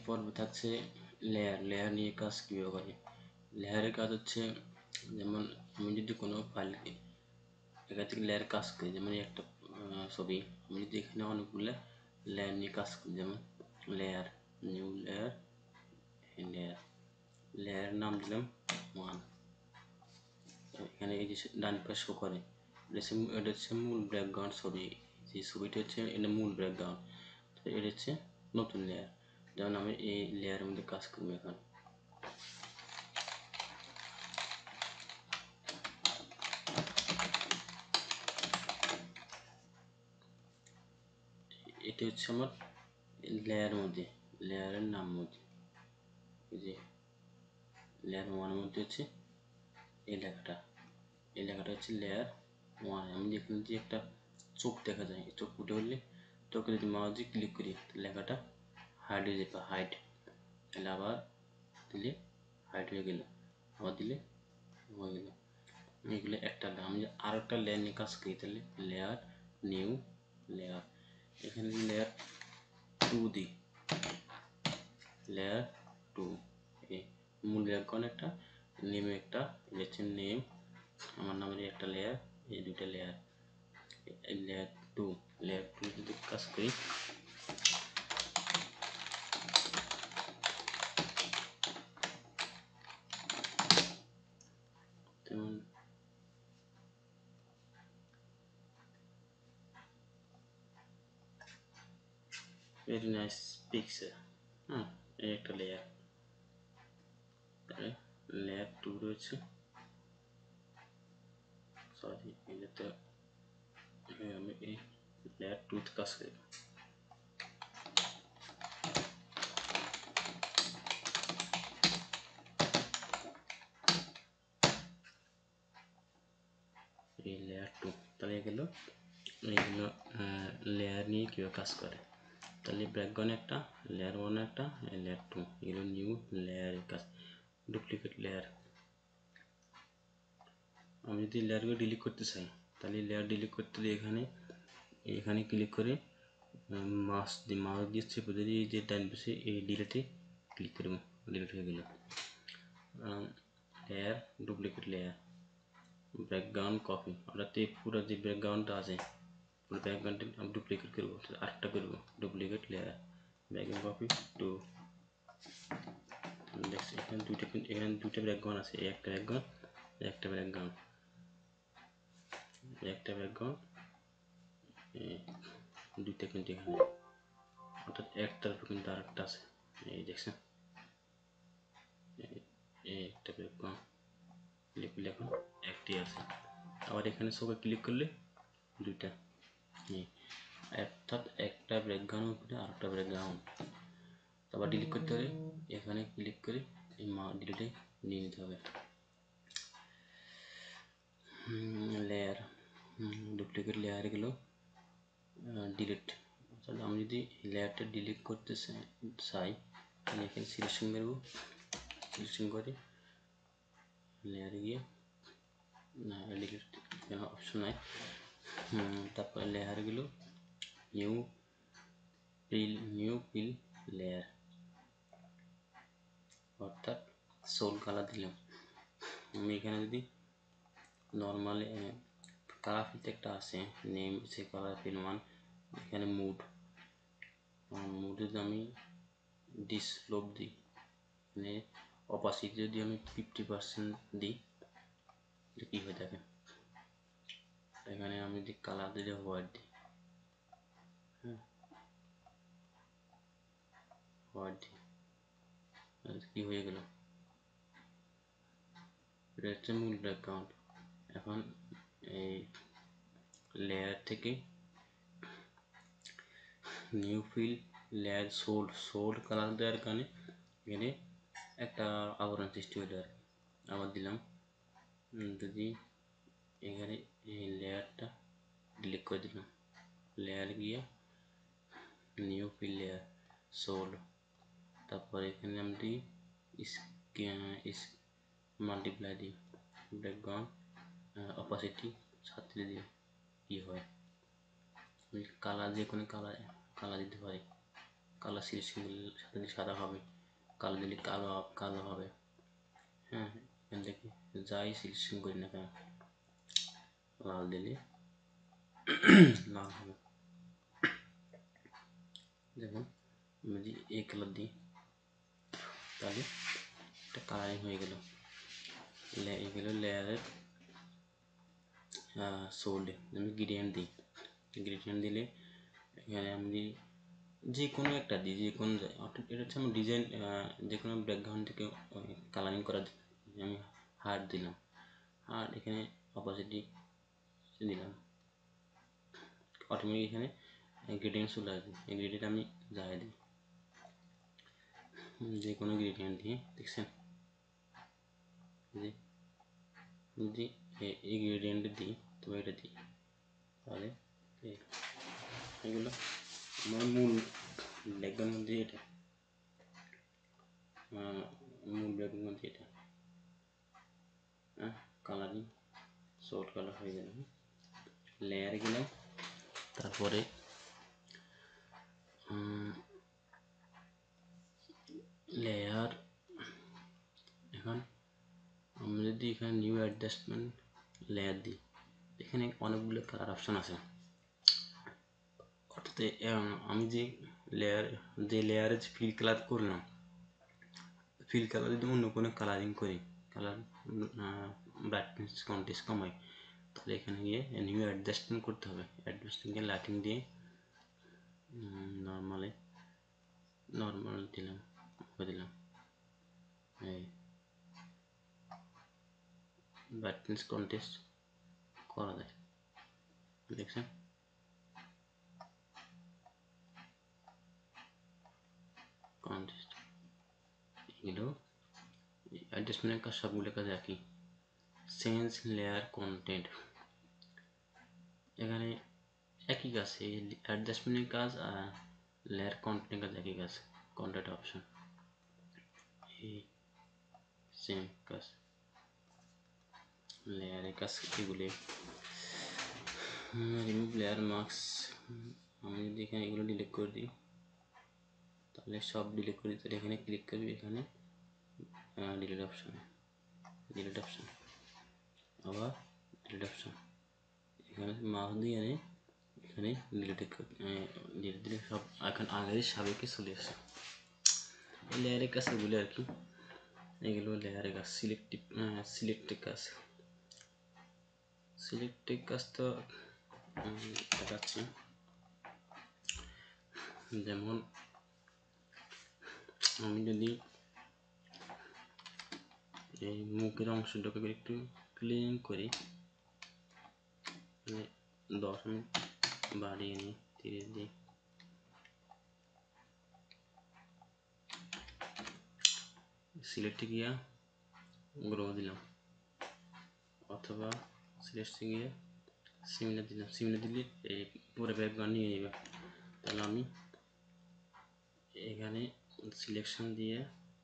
পর্বে থাকছে লেয়ার নিয়ে কাজ কীভাবে করে। লেয়ারের কাজ হচ্ছে, যেমন আমি যদি কোনো ফাইল এখান থেকে লেয়ার কাজ করি, যেমন একটা ছবি, আমি যদি এখানে অনেকগুলো লেয়ার নিয়ে কাজ করি, যেমন লেয়ার, নিউ লেয়ার, লেয়ারের নাম দিলাম 1। এখানে এই যে ডান পাশে শো করে, এটা হচ্ছে মূল ব্যাকগ্রাউন্ড ছবি। যে ছবিটা হচ্ছে এটা মূল ব্যাকগ্রাউন্ড, তো এটা হচ্ছে নতুন লেয়ার। যেমন আমি এই লেয়ারের মধ্যে কাজ করবো এখন। এটা হচ্ছে আমার লেয়ারের মধ্যে, লেয়ারের নাম মধ্যে, এই যে লেয়ার 1 এর মধ্যে হচ্ছে এই লেখাটা হচ্ছে লেয়ার 1। আমি যেখানে যে একটা চোখ দেখা যায়, এই চোখ ফুটে উঠলে চোখে যদি মাউস দিয়ে ক্লিক করি লেখাটা হাইড হয়ে যাবে, হাইড। তাহলে আবার দিলে হাইড হয়ে গেল, আবার দিলে হয়ে গেল। এগুলো একটা লেয়ার। আমি আর একটা লেয়ার নিয়ে কাজ করি, তাহলে লেয়ার, নিউ লেয়ার, এখানে লেয়ার 2 দিই, লেয়ার 2, এই মূল ব্যাকগ্রাউন্ড একটা, নেম একটা, এটা হচ্ছে নেম, আমার নামের একটা লেয়ার, এই দুইটা লেয়ার, লেয়ার 2, লেয়ার 2 যদি কাজ করি, যেমন ভেরি নাইস পিকচার, এই একটা লেয়ার, লেয়ার 2 রয়েছে, সরি এটা তো আমি এই লেয়ার 2 তে কাজ করি। এই লেয়ার 2, তাহলে এগুলো লেয়ার নিয়ে কীভাবে কাজ করে। তাহলে ব্যাকগ্রাউন্ড একটা, লেয়ার 1 একটা, লেয়ার 2, এগুলো নিউ লেয়ারের কাজ। ডুপ্লিকেট লেয়ার, আমি যদি লেয়ারগুলো ডিলিট করতে চাই, তাহলে লেয়ার ডিলিট করতে হলে এখানে ক্লিক করে মাউস দিয়ে চেপে ধরে এই যে ডান পাশে এই ডিলিটে ক্লিক করব, ডিলিট হয়ে গেল। Layer, duplicate layer, background copy, অর্থাৎ এই পুরো যে ব্যাকগ্রাউন্ডটা আছে পুরো ব্যাকগ্রাউন্ডটা আমি ডুপ্লিকেট করবো, আরেকটা করবো ডুপ্লিকেট লেয়ার, ব্যাকগ্রাউন্ড কপি 2। দেখছি এখানে দুইটা ব্যাকগ্রাউন্ড আছে, একটা ব্যাকগ্রাউন্ড, দুইটা কিন্তু এখানে, অর্থাৎ একতরফে কিন্তু আরেকটা আছে, এই দেখছেন, এই একটা ব্যাকগ্রাউন্ড ক্লিক করলে এখন একটি আছে। আবার এখানে সবাই ক্লিক করলে দুইটা, অর্থাৎ একটা ব্যাকগ্রাউন্ড উপরে আরেকটা ব্যাকগ্রাউন্ড। আবার ডিলিট করতে হলে এখানে ক্লিক করে এই ডিলিটে নিয়ে নিতে হবে। লেয়ার, ডুপ্লিকেট লেয়ার গেলো ডিলিট। তাহলে আমি যদি লেয়ারটা ডিলিট করতে চাই, তাহলে এখানে সিলেকশন করবো, সিলেকশন করে লেয়ারে গিয়ে না ডিলিট অপশন নাই, তারপরে লেয়ার গেলো নিউ ফিল লেয়ার, অর্থাৎ সোল কালার দিলাম। আমি এখানে যদি নর্মাল কালার ফিলতে একটা আছে, নেম সে কালার ফিল 1, এখানে মুড যদি আমি ডিসলোপ দিই, মানে অপাসিটি যদি আমি 50% দিই, কি হয়ে থাকে, এখানে আমি যদি কালার দিলে হোয়াইট দিই, হোয়াইট দিই, কি হয়ে গেল, এটা হচ্ছে মূল ব্যাকগ্রাউন্ড। এখন এই লেয়ার থেকে new fill layer solid colour দেওয়ার কারণে এখানে একটা আবরণ সৃষ্টি হলো আর কি। আবার দিলাম, যদি এখানে এই লেয়ারটা ডিলিট করে দিলাম, লেয়ার গিয়ে নিউ ফিল লেয়ার সোল্ড, তারপর এখানে আমি দিই মাল্টিপ্লাই দিই, ব্যাকগ্রাউন্ড অপাসিটি 37 দিয়ে কি হয়, কালার যে কোনো কালার দিতে পারি, কালার সিলেকশন দিলে সাদা সাদা হবে, কালো দিলে কালো কালো হবে। হ্যাঁ, এখান থেকে যাই সিলেকশন করি না কেন, লাল দিলে লাল হবে। দেখুন যদি এই কালার দিই তাহলে একটা কালারিং হয়ে গেল। এগুলো লেয়ারের সোল্ড। আমি গ্রেডিয়েন্ট দিই, গ্রেডিয়েন্ট দিলে এখানে আমি যে কোনো একটা দিই, যে কোনো অর্থাৎ এটা হচ্ছে আমার ডিজাইন, যে কোনো ব্যাকগ্রাউন্ড থেকে কালারিং করা আমি হার্ট দিলাম, হার্ট এখানে অপোজিটি দিলাম, অটোমেটিক এখানে গ্রেডিয়েন্ট চলে আসবে। এই গ্রেডিয়েন্ট আমি যাই দিই, যে কোনো গ্রেডিয়েন্ট দিয়ে, দেখছেন যদি এই গ্রেডিয়েন্ট দিই তবে এটা দিই, তাহলে এগুলো আমার মূল ব্যাকগ্রাউন্ড মধ্যে এটা, মূল ব্যাকগ্রাউন্ড মধ্যে এটা কালারিং শর্ট কালার হয়ে গেল। লেয়ারে গেলাম, তারপরে লেয়ার, এখন আমি যদি এখানে নিউ অ্যাডজাস্টমেন্ট লেয়ার দিই, এখানে অনেকগুলো কালার অপশন আছে। অর্থাৎ আমি যে লেয়ারে ফিল কালার করলাম, ফিল কালার যদি অন্য কোনো কালারিং করি, কালার ব্রাইটনেস কন্ট্রাস্ট কমাই, তাহলে এখানে গিয়ে নিউ অ্যাডজাস্টমেন্ট করতে হবে। অ্যাডজাস্টমেন্টে লাইটিং দিয়ে নর্মাল দিলাম, এই ব্রাইটনেস কন্ট্রাস্ট করা যায়, দেখছেন? কন্ট্রাস্ট এগুলো অ্যাডজাস্টমেন্টের কাজ সবগুলো কাজ একই। চেঞ্জ লেয়ার কন্টেন্ট, এখানে একই কাজ, এই অ্যাডজাস্টমেন্টের কাজ আর লেয়ার কন্টেন্টের কাজ একই কাজ। কন্টেন্ট অপশন এই সেম কাজ, লেয়ারের কাজ এগুলি। রিমুভ লেয়ার মার্কস, আমি যদি এখানে এগুলো ডিলিট করে দিই, তাহলে সব ডিলিট করে দিই, তাহলে এখানে ক্লিক করবি, এখানে ডিলিট অপশন, আবার ডিলিট অপশন, এখানে মাউস দিয়ে এনে এখানে ডিলিট দিলে সব এখন আগের সাবেকে চলে আসে। লেয়ারের কাজ এগুলো আর কি, এগুলো লেয়ারের কাজ। সিলেক্টেড কাজ তো দেখাচ্ছি। যেমন আমি যদি এই মুখের অংশটাকে একটু ক্লিন করি, 10 মিনিট বাড়িয়ে নিই, 30 দিই, সিলেক্টে গিয়া গ্রো দিলাম, অথবা সিলেক্টে গিয়ে সিমিলার দিলাম। সিমিলার দিলে এই পুরো ব্যাকগ্রাউন্ড নিয়ে নেবে। তাহলে আমি এখানে সিলেকশন দিয়ে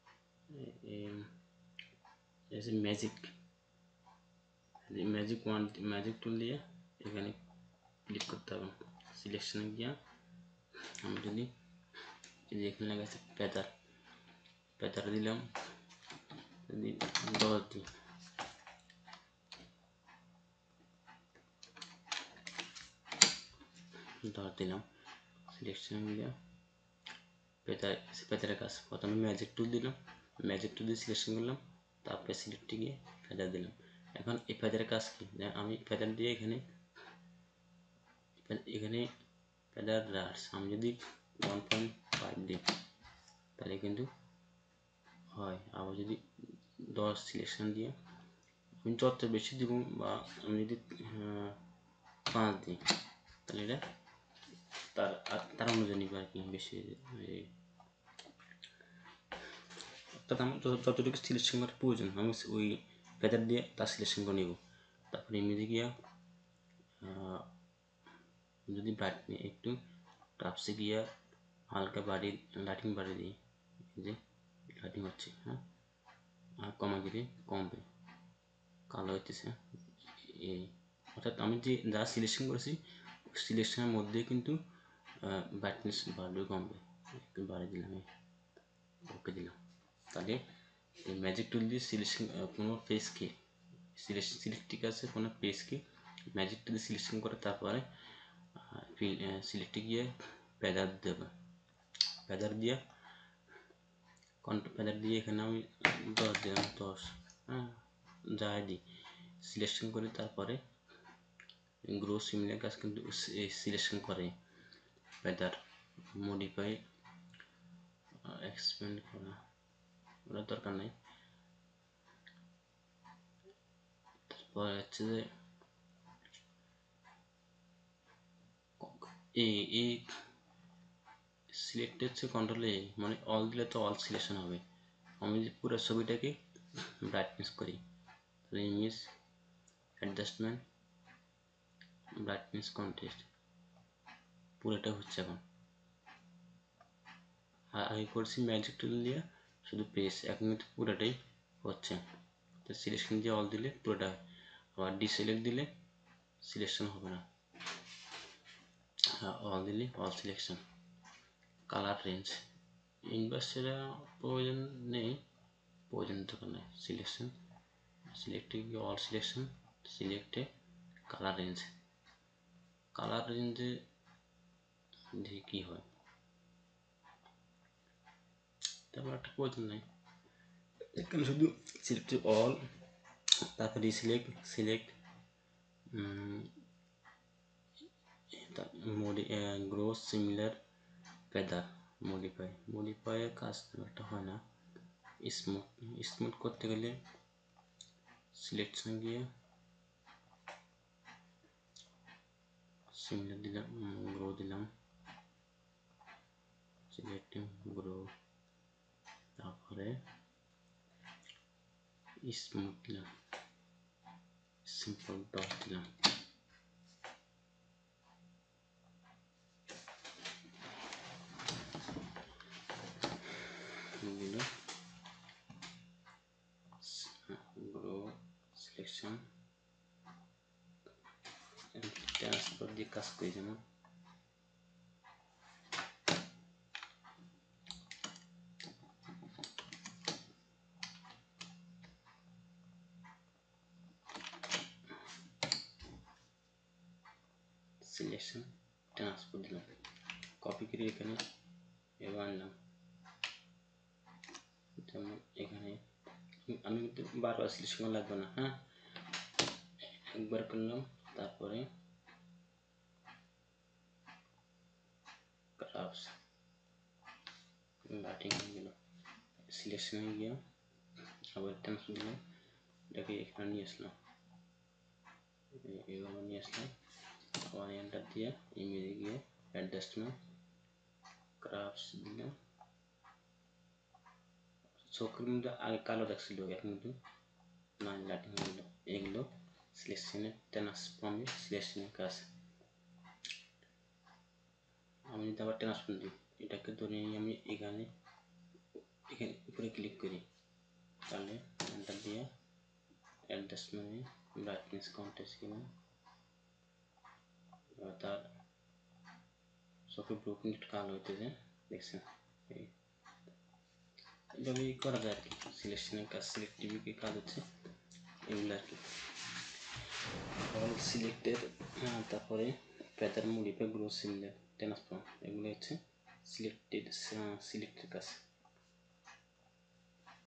ম্যাজিক টুল দিয়ে এখানে ক্লিক করতে হবে। সিলেকশনে গিয়া আমি যদি এখানে লেখা আছে পেতার দিলাম, যদি 10 দিই, দিলাম, সিলেকশনে গিয়া পেতারের কাজ। প্রথমে ম্যাজিক টুল দিলাম, ম্যাজিক টুল দিয়ে সিলেকশন করলাম, তারপরে সিলেক্টে গিয়ে ফেদার দিলাম। এখন এই ফেদারের কাজ কি, আমি ফেদার দিয়ে এখানে ফেদার রাশ আমি যদি 1.5 দিই তাহলে কিন্তু হয়। আবার যদি 10 সিলেকশন দিয়ে আমি যত বেশি দিব, বা আমি যদি 5 দিই, তাহলে এটা তার অনুযায়ী নিবে আর কি, বেশি। অর্থাৎ আমার যতটুকু সিলেকশন করার প্রয়োজন আমি ওই ফেদার দিয়ে তার সিলেকশন করে নেব। তারপরে ইমেজে গিয়া যদি একটু টাপসে গিয়া হালকা লাইটিং বাড়িয়ে দিই, যে লাইটিং হচ্ছে, হ্যাঁ, আর কমা দিলে কমবে, কালো হইতেছে এই। অর্থাৎ আমি যা সিলেকশন করেছি সিলেকশনের মধ্যে কিন্তু ব্রাইটনেস বাড়বে কমবে। একটু বাড়িয়ে দিলাম, ওকে দিলাম। তাহলে এই ম্যাজিক টুল দিয়ে সিলেকশন কোনো পেজকে সিলেক্ট ঠিক আছে, কোনো পেজকে ম্যাজিক টুল দিয়ে সিলেকশন করে তারপরে সিলেক্টে গিয়ে ফেদার দেবে। ফেদার দিয়ে ফেদার দিয়ে এখানে আমি 10 দিলাম, 10, হ্যাঁ যাই দিই, সিলেকশন করে তারপরে গ্রো সিমিলার কাজ কিন্তু সিলেকশন করে ফেদার মডিফাই এক্সপেন্ড করা ওটা দরকার নেই। তারপর হচ্ছে যে এই সিলেক্ট হচ্ছে কন্ট্রোল এ, মানে অল দিলে তো অল সিলেকশন হবে। আমি যে পুরো ছবিটাকে ব্রাইটনেস করি, ইমেজ অ্যাডজাস্টমেন্ট ব্রাইটনেস কন্ট্রাস্ট পুরোটা হচ্ছে এখন। আগে করছি ম্যাজিক টুল দিয়ে শুধু পেজ, এখন কিন্তু পুরোটাই হচ্ছে। তো সিলেকশন দিয়ে অল দিলে পুরোটা, আবার ডিসিলেক্ট দিলে সিলেকশন হবে না, অল দিলে অল সিলেকশন। কালার রেঞ্জ ইনভার্সের প্রয়োজন নেই, প্রয়োজন দরকার নেই। সিলেকশন সিলেক্টে গিয়ে অল সিলেকশন, সিলেক্টে কালার রেঞ্জ, কালার রেঞ্জে দেখি কী হয়, তারপর একটা প্রয়োজন নেই, এখানে শুধু সিলেক্ট অল, তারপর select grow similar feather modify কাজ একটা হয় না। স্মুথ করতে গেলে সিলেকশন গিয়ে সিমিলার দিলাম, গ্রো দিলাম, সিলেক্টিং গ্রো, তারপরে স্মুথ দিলাম, সিম্পল ডট দিলাম। গ্রো সিলেকশন ট্রান্সফার দিয়ে কাজ করি, যেমন সিলেকশন ট্রান্সফার দিলাম, কপি করে এখানে এবার আনলাম, যেমন এখানে আমি কিন্তু বারবার সিলেকশন লাগবে না, হ্যাঁ একবার করলাম, তারপরে ক্রাফটস বাটিং হয়ে গেল, সিলেকশনে গিয়ে আবার ট্রান্সফার দিলাম, এটাকে এখানে নিয়ে আসলাম, এভাবে নিয়ে আসলাম, আবার এন্টার দিয়ে ইমেজে গিয়ে অ্যাডজাস্টমেন্ট ক্রাফটস দিলাম। চোখের মধ্যে আগে কালো দেখছিল, এখন কিন্তু না লাইটিং হয়ে গেল। এগুলো সিলেকশনের ট্রান্সফর্মে সিলেকশনের কাজ। আমি যদি আবার ট্রান্সফর্ম দিই, এটাকে ধরে নিয়ে আমি এখানে উপরে ক্লিক করি, তাহলে এন্টার দিয়ে অ্যাডজাস্টমেন্টে ব্রাইটনেস কন্ট্রাস্ট কিনা তার চোখের ব্লু প্রিন্ট কালো হইতেছে, দেখছেন এইভাবেই করা যায় আর কি। সিলেকশনের কাজ, সিলেক্টিভিটি কাজ হচ্ছে এগুলো আর কি। অল সিলেক্টের, তারপরে feather modify grow similar transform, এগুলো হচ্ছে সিলেক্টের কাজ।